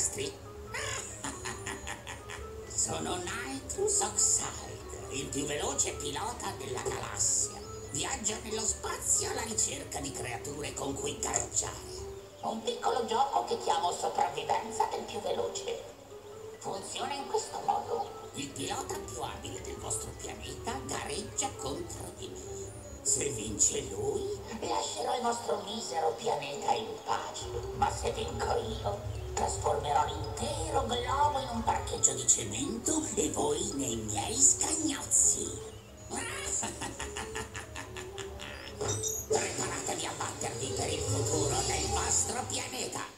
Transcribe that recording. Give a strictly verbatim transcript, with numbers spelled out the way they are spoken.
mostri? Sono Nitrous Oxide, il più veloce pilota della galassia. Viaggia nello spazio alla ricerca di creature con cui gareggiare. Un piccolo gioco che chiamo sopravvivenza del più veloce. Funziona in questo modo. Il pilota più abile del vostro pianeta gareggia contro di me. Se vince lui, lascerò il vostro misero pianeta in pace. Ma se vinco io, trasformerò l'intero globo in un parcheggio di cemento e voi nei miei scagnozzi. Preparatevi a battervi per il futuro del vostro pianeta.